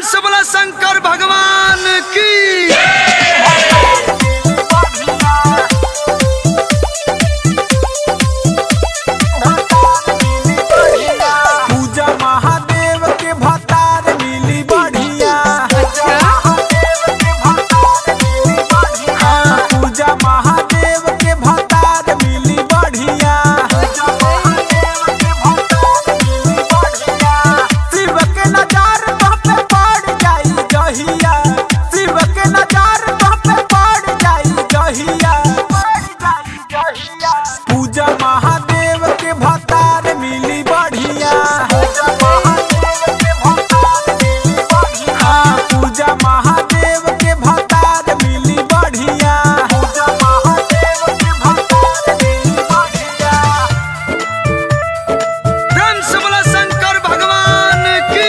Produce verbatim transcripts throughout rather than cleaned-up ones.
से बोला शंकर भगवान की। पूजा महादेव के भतार मिली बढ़िया। पूजा महादेव के भतार मिली बढ़िया। शिव के नजार पे पड़ जाई जहिया। शिव के नजार पे पड़ जाई जहिया। पूजा महादेव के भतार मिली बढ़िया। पूजा महादेव के भतार मिली बढ़िया। प्रेम से बोला शंकर भगवान की।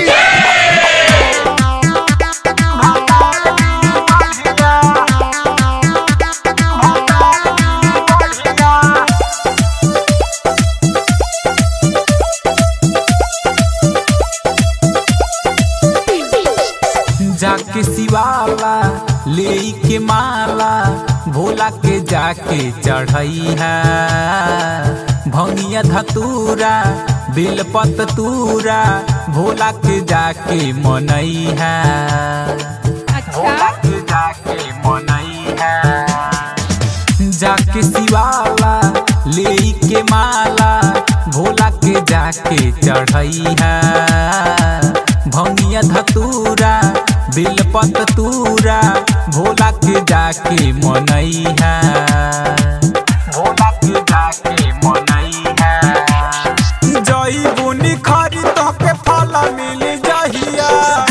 जाके शिवाला ले के माला भोला के जाके चढ़ई है। भंगिया धतूरा बेलपत तूरा भोला के जाके मनई है। भोला के जाके मनई है। जाके शिवाला ले के माला भोला के जाके चढ़ई है। भंगिया धतूरा बेलपत तूरा भोला के जाके मनई है। भोला के जाके मनई है। जई बुनी खरी तो के फल मिली जहिया।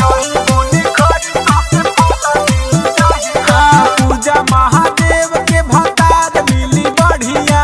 पूजा महादेव के भतार मिली बढ़िया।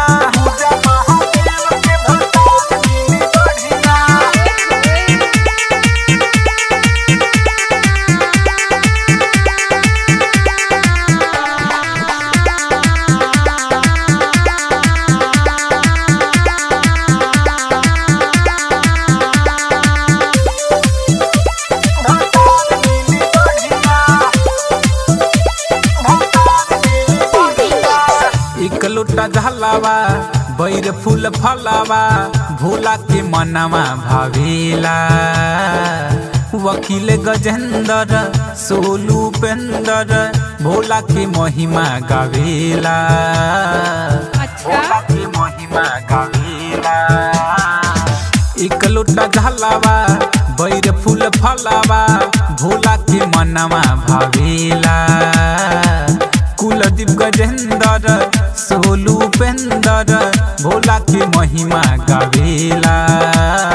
एक लोटा झलावा बैर फूल फलावा भोला के मनवा भावेला। वकील गजेंद्र सोलू पेंदर भोला के महिमा गावेला। भोला के महिमा गावेला। एक लोटा झलावा बैर फूल फलावा भोला के मनवा भावेला। कुलदीप गजेंद्र सोलू पेंदर भोला के महिमा गावेला।